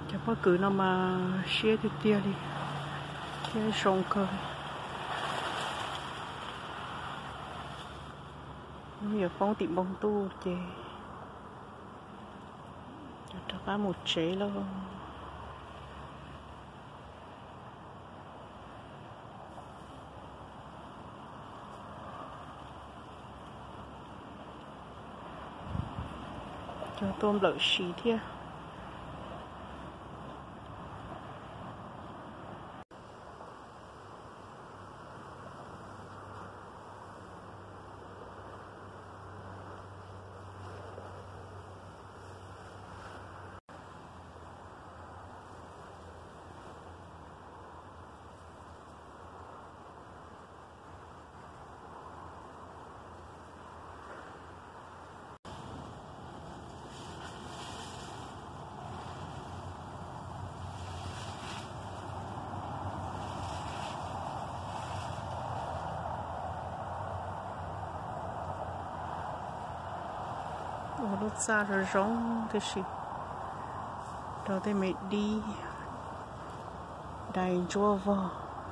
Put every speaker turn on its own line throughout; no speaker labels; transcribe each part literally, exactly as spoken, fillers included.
Chả có cứ nó mà xé thì tia đi cái sông cơ bây giờ phong tiệm bông tu chè cho cá một chế luôn cho tôm lợn xí thiệt lúc xa rồi rong thế gì đó thì mẹ đi đầy chua vào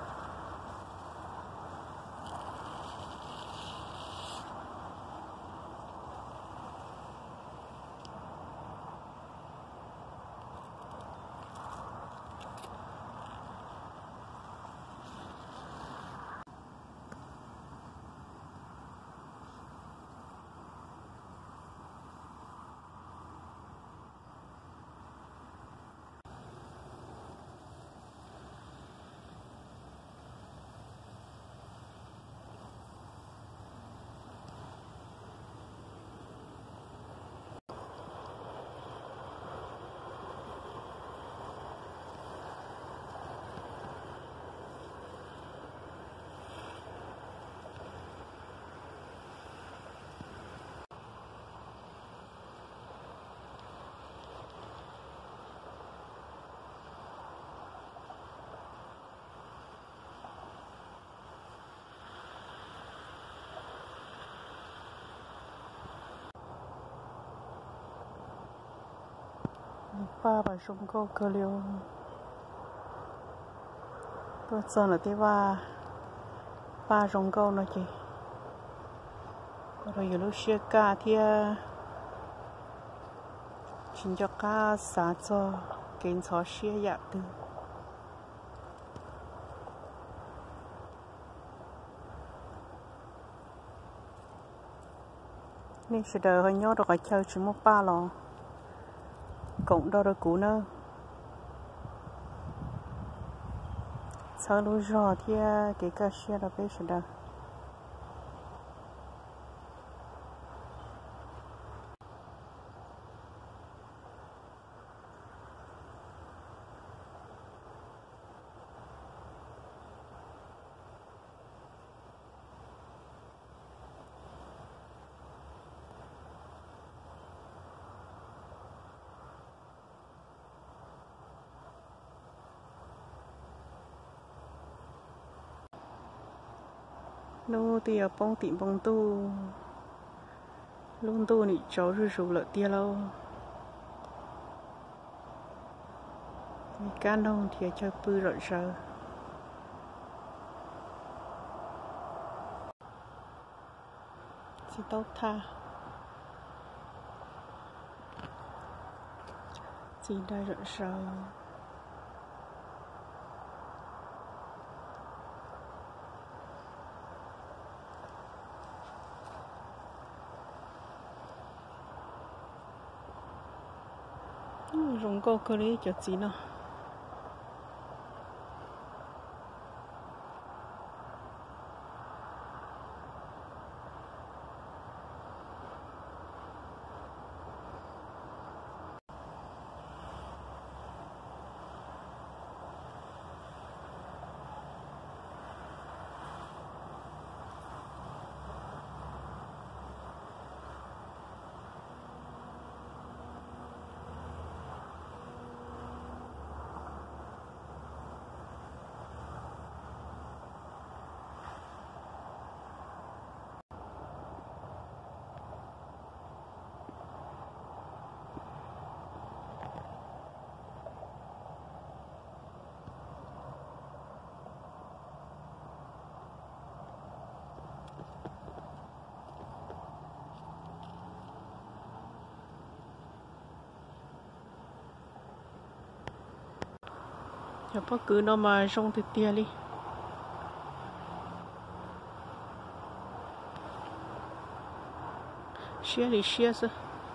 ba bà sông câu cơ liêu tôi sợ là thế ba ba sông câu nó chị rồi giờ lúc xưa cá thì chính cho cá xả cho kiến chó xưa dạ từ nên sẽ đợi hơi nhớ được cái chơi chỉ một ba lò cũng đâu được cũ nữa sau lúc rồi thì cái cá xe là bé sẽ đợi nô thì ở bông tiệm bông tu luôn tu nị cháu rồi rồi lợi tia lâu cá nông thì chơi bự rồi giờ chỉ tốt tha chỉ đây rồi giờ rong câu cơ lý cho gì nào là bất cứ nó mà trong từ tia đi xia đi xia sao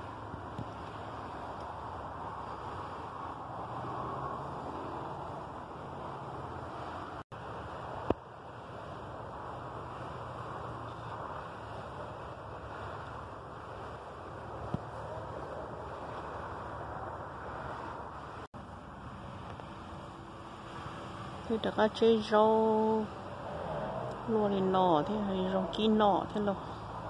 thì đã có chơi rau luôn thì nọ thế hay rau kín nọ thế lo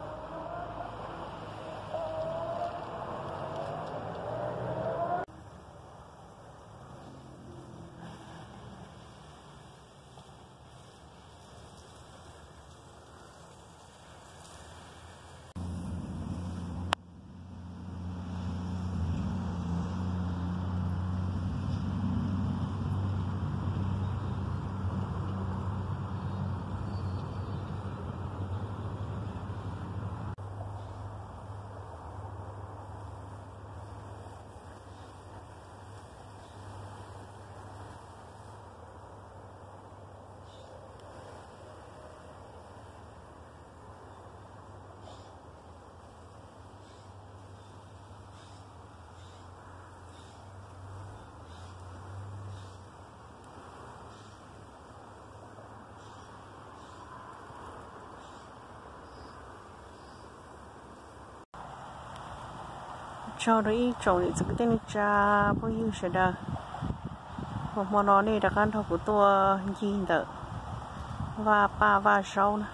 cho đấy trồng thì cái tên cha bao nhiêu sẽ đa một món nó này đặc ăn thọ của tôi nhìn đỡ và ba và rau nè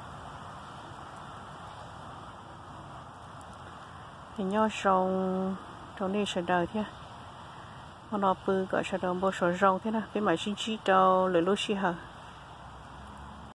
thì nhau trồng trồng này sẽ đỡ thế món nó bự gọi sẽ đỡ bộ số rau thế nào cái máy sinh chi đâu lấy lúc xí hả